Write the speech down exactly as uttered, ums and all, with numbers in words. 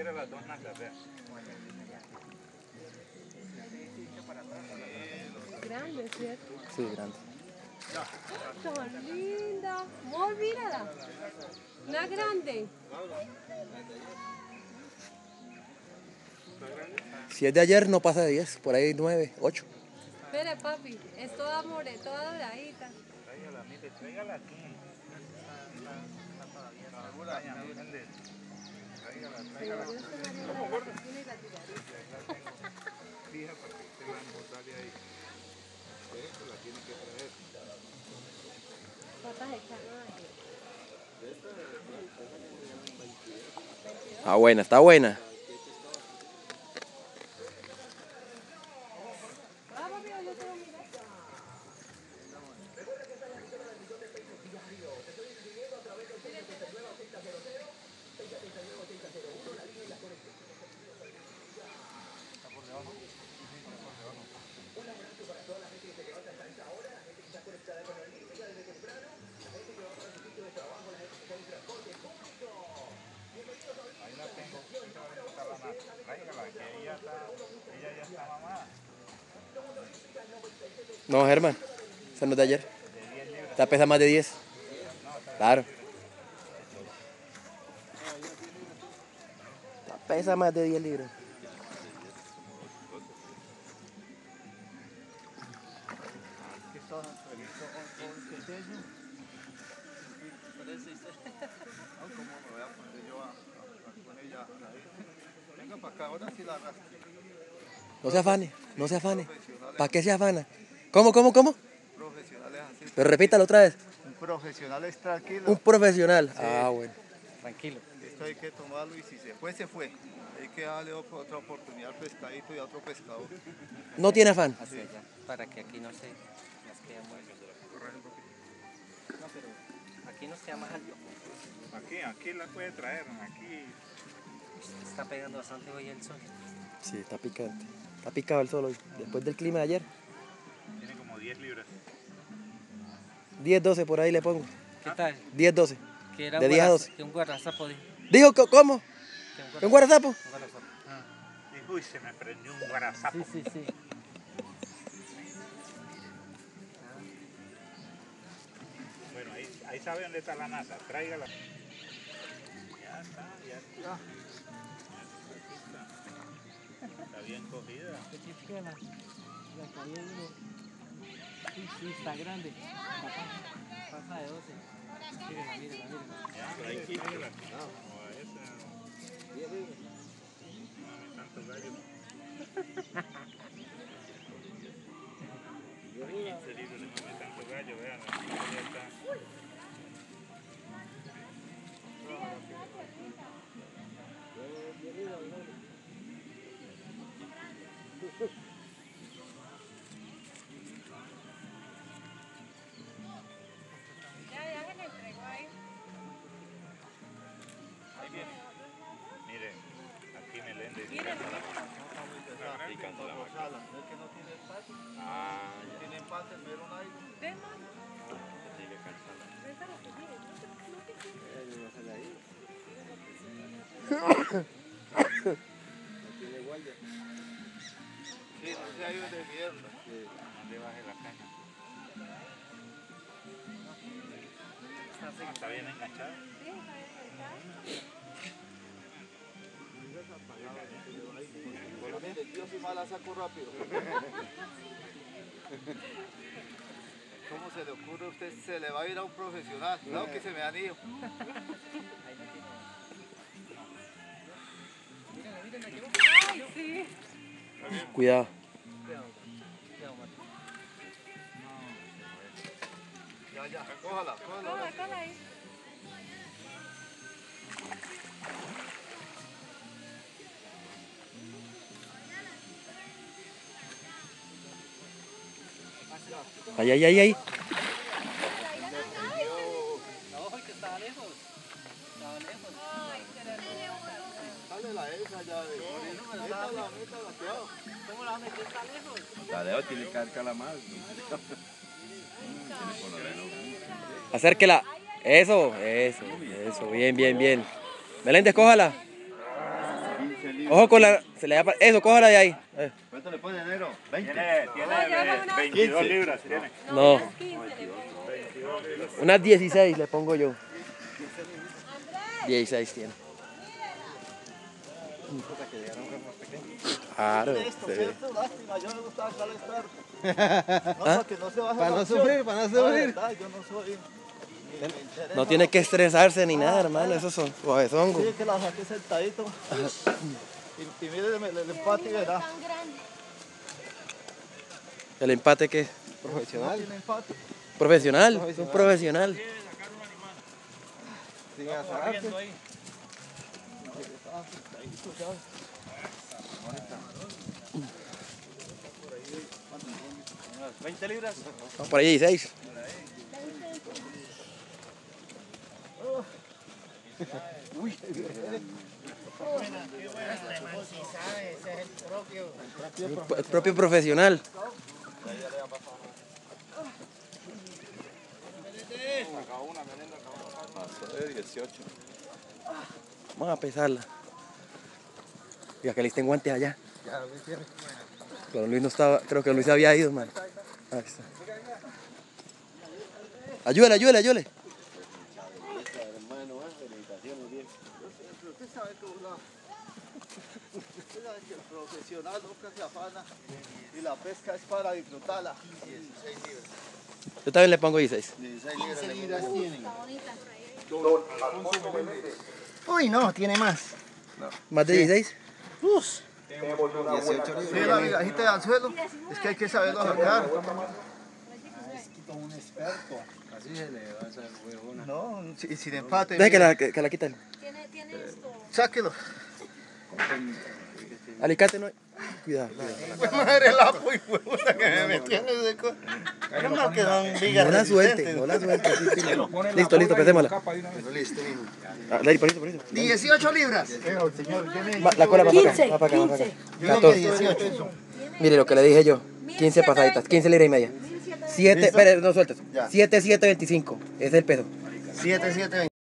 quiere las dos nazas, vea. Grande, ¿cierto? Sí, grande. Tan linda. Muy mírala. Una grande. Si es de ayer no pasa de diez, por ahí nueve, ocho. Espere, papi. Es toda more, toda doradita. Tráigala, mire, tráigala aquí. Tráigala, tráigala. ¿Cómo, gordo? Tiene la tirada. Fija para que usted la embotale ahí. Esto la tiene que traer. Patas de canoa. Está buena, está buena. Ah, papi, yo te lo miré. Ahí la tengo. Tráigala, que ella, está, ella ya está mamada. No, Germán, esa no es de ayer. Esta pesa más de diez. Claro. Esta pesa más de diez libras. Venga para acá, ahora sí la arrastra. No se afane, no se afane. ¿Para qué se afana? ¿Cómo, cómo, cómo? Profesionales así. Pero repítalo otra vez. Un profesional es tranquilo. Un profesional. Ah, bueno. Tranquilo. Esto hay que tomarlo y si se fue, se fue. Hay que darle otra oportunidad al pescadito y a otro pescador. No tiene afán. Hacia allá, para que aquí no se nos quede muy... No, pero aquí nos queda más alto. Aquí, aquí la puede traer, aquí. Está pegando bastante hoy el sol. Sí, está picante. Está picado el sol hoy. Después del clima de ayer. Tiene como diez libras. diez, doce por ahí le pongo. ¿Qué tal? diez, doce. Que era De un diez a guarraz- doce. que un guarrazapo de... Dijo, co- ¿cómo? que ¿Un guarazapo? Un guarrazapo. Dijo, uy, se me prendió un guarazapo. Sí, sí, sí. Bueno, ahí, ahí sabe dónde está la NASA. Tráigala. Ya está, ya está. Está bien cogida. Qué chiquita la, la caída de uno. Sí, sí, está grande. Pasa de doce. Mírela, mírela, mírela. Ya, pero ahí tráigala. No, a esa. No, tanto gallo. quince libras le mame tanto gallo, vean. Ya está. Ya, ya se le entregó ahí. Ahí viene. Mire, aquí Meléndez. Mire, Picando la máquina. Es que no tiene espacio, Ah, no tiene empate, pero no hay. ven, mami. tiene que calzarla. Bésalo, que mire, no te, no te quieres. Sí, no se ha ido de mierda. No le baje la caña. Ah, está bien enganchado. Sí, está bien, Pero mire, yo sí más la saco rápido. ¿Cómo se le ocurre a usted? Se le va a ir a un profesional. Claro que se me han ido. ay, sí. Cuidado. Ya, ya, cójala, cójala. Cola, cola ahí. Ahí, ahí, ahí, ahí. No, que estaba lejos. Estaba lejos. Ay, se le olvidó. Dale la esa ya de. Métala, métala, cuidado. ¿Cómo la va a meter? Está lejos. Tadeo tiene que dar calamar. Acérquela. Eso, eso, eso. Bien, bien, bien. Meléndez, cójala. Ojo con la... Se le da pa- Eso, cójala de ahí. Eh. ¿Cuánto le pone enero? veinte. Tiene, tiene veintidós libras. Tiene. No, Unas quince le pongo. unas dieciséis le pongo yo. dieciséis tiene. Claro, Esto, se ve. ¿cierto? Lástima, yo me gustaba calentar. No, para que no se baje Para la no opción. sufrir, para no La sufrir. verdad, yo no soy... ni me interesa. No tiene que estresarse ni nada, hermano. Esos son suavezongos. Sí, que la saqué sentadito. Y, y mire el, el empate y verá. ¿El empate qué? No Profesional. tiene empate. Profesional. Es un profesional. Sin azararse. veinte libras. Vamos por ahí dieciséis. El propio profesional. Pasó de dieciocho. Vamos a pesarla. Mira que le estén guantes allá. Ya, Luis tiene. Pero Luis no estaba, creo que Luis había ido, man. Ahí está. Ayúdale, ayúdale, ayúdale. Usted sabe que una- usted sabe que el profesional nunca se afana y la pesca es para disfrutarla. Yo también le pongo dieciséis. Uy, no, tiene más. ¿Más de dieciséis? dieciocho Sí, libras. la migajita de anzuelo, es que hay que saberlo sacar. Así se le va a hacer huevona. No, y sin empate. Deje que mire. la, que, que la quiten. Tiene, tiene esto. Sáquelo. Alicate no hay. Cuidado, cuidado. Pues madre la y huevona que me metió en ese co... Era más que don vigas No la suelte, resistentes. no la suelte. sí, sí. Listo, listo, pesémosla. Listo, mijo. Ah, Lady, por eso, por eso. dieciocho libras. Pero, señor, tiene... Va, la cola va para acá, quince, va para acá, va para acá. Yo digo que catorce. dieciocho. Mire lo que le dije yo. quince pasaditas, quince libras y media. siete, espere, no sueltes. Ya. siete, siete, veinticinco. Ese es el peso. siete, siete,